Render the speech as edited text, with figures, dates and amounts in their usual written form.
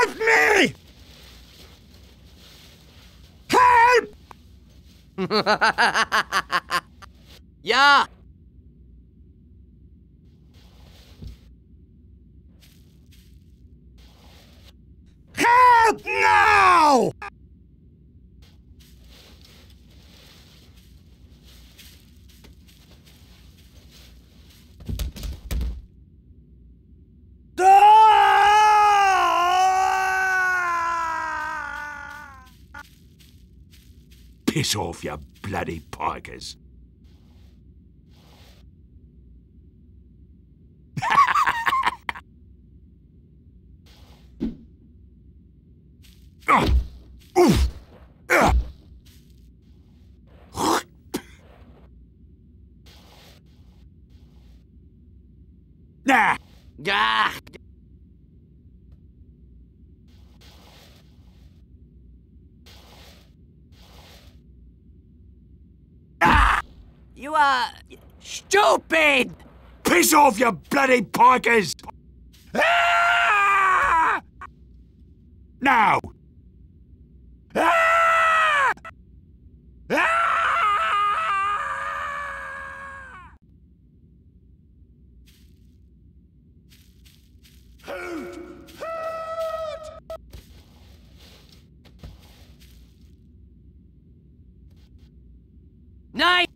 Help me! Help! Ja! Help now! Piss off, you bloody pikers. Nah. Gah! You are stupid! Piss off, you bloody pikers! Ah! Now! Ah! Ah! Hoot! Hoot! Nein!